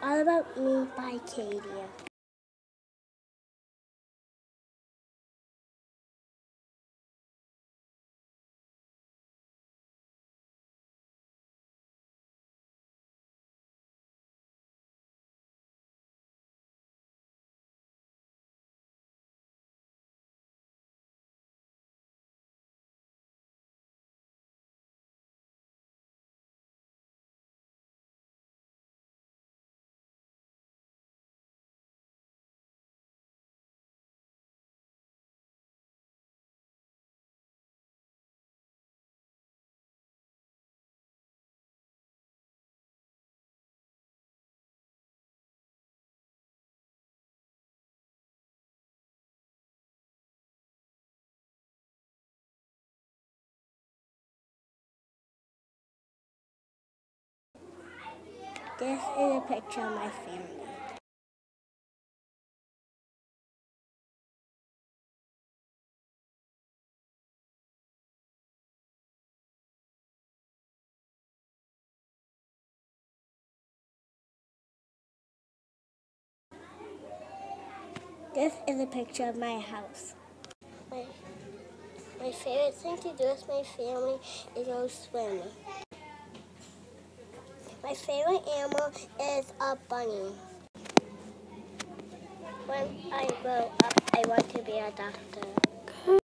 All About Me by Katey. This is a picture of my family. This is a picture of my house. My favorite thing to do with my family is go swimming. My favorite animal is a bunny. When I grow up, I want to be a doctor.